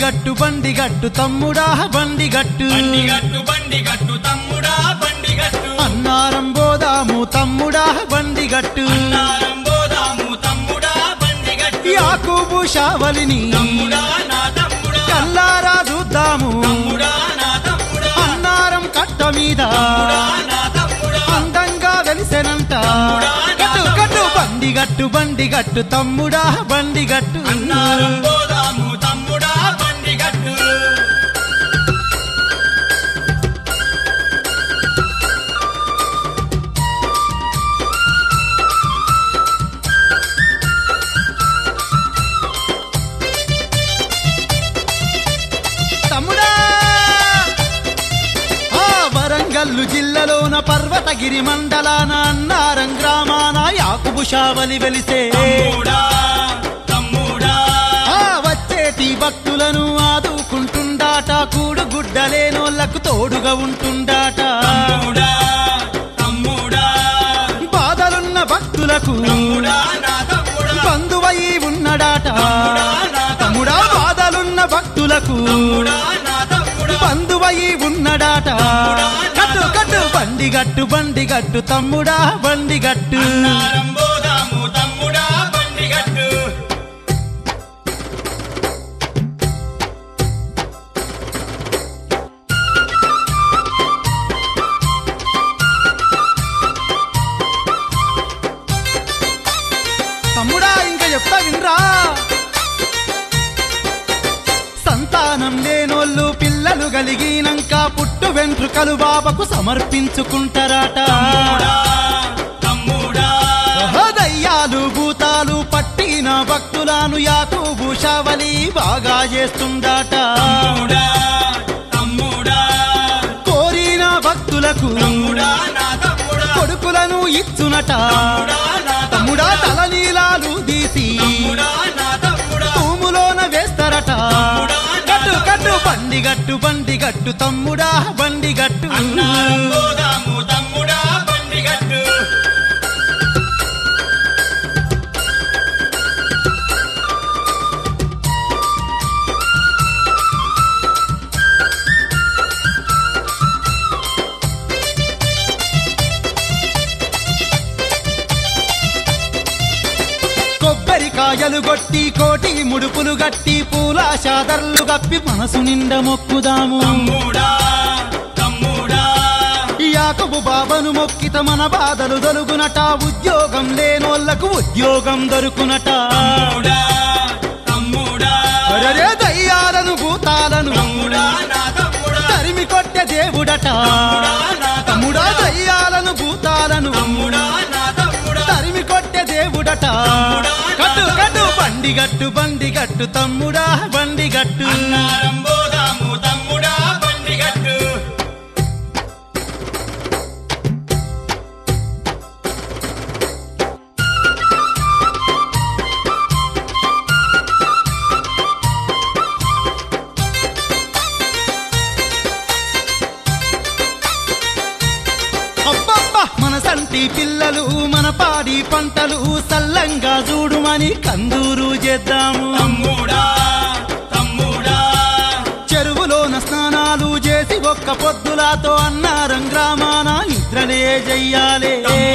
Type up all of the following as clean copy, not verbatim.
బండిగట్టు తమ్ముడా బండిగట్టు తమ్ముడా బండిగట్టు అన్నారం పోదాము తమ్ముడా బండిగట్టు యాకూబు షావలిని కల్లారా చూద్దాము అన్నారం కట్ట మీద అందంగా వెలిసెనంట కట్టు బండిగట్టు తమ్ముడా బండిగట్టు వరంగల్లు జిల్లాలోన పర్వతగిరి మండలాన అన్నారం గ్రామాన యాకూబు షావలి వెలిసే వచ్చేటి భక్తులను ఆదుకుంటుండాట కూడుగుడ్డలేనోళ్లకు తోడుగా ఉంటుండాట బాధలున్న భక్తులకు బంధువై ఉన్నాడాట తమ్ముడా బాధలున్న భక్తులకు బంధువై ఉన్నాడాట కట్టు బండిగట్టు తమ్ముడా బండిగట్టు తమ్ముడా ఇంకా చెప్తా వినరా సంతానం లేనోళ్ళు పిల్లలు కలిగినంక పుట్టు వెంట్రుకలు బాబాకు సమర్పించుకుంటారట దయ్యాలు భూతాలు పట్టిన భక్తులను యాకూబు షావలి బాగా చేస్తుందట కోరిన భక్తులకు కొడుకులను ఇచ్చునట తమ్ముడా తలనీలాలు తీసి తూములోన వేస్తారట కట్టు బండిగట్టు తమ్ముడా బండిగట్టు కొబ్బరికాయలు గొట్టి కోటి ముడుపులు గట్టి పూల షాదర్లు గప్పి మనసు నిండా మొక్కుదాము యాకూబు బాబాను మొక్కిత మన బాధలు దొలుగునట ఉద్యోగం లేనోళ్లకు ఉద్యోగం దొరుకునట దయ్యాలను భూతాలను తరిమి కొట్టే దేవుడట తమ్ముడా దయ్యాలను భూతాలను తరిమి కొట్టే దేవుడట కట్టు బండిగట్టు తమ్ముడా బండిగట్టు మనసంటి పిల్లలు మన పాడి పంటలు సల్లంగా చూడుమని కందూరు చేద్దాము చెరువులోన స్నానాలు చేసి ఒక్క పొద్దులాతో అన్నారం గ్రామాన నిద్రలే చెయ్యాలే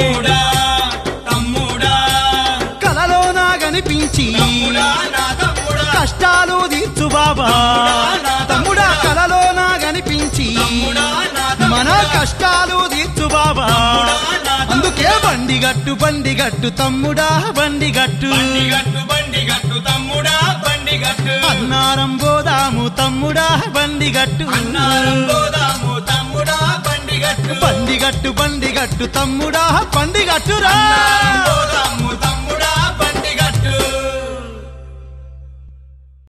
కలలోన కనిపించి కష్టాలు తీర్చు బాబా తమ్ముడా కలలోన కనిపించి మన కష్టాలు తీర్చు బాబా అందుకే బండిగట్టు తమ్ముడా బండిగట్టు అన్నారం పోదాము తమ్ముడా బండిగట్టు బండిగట్టు తమ్ముడా బండిగట్టురా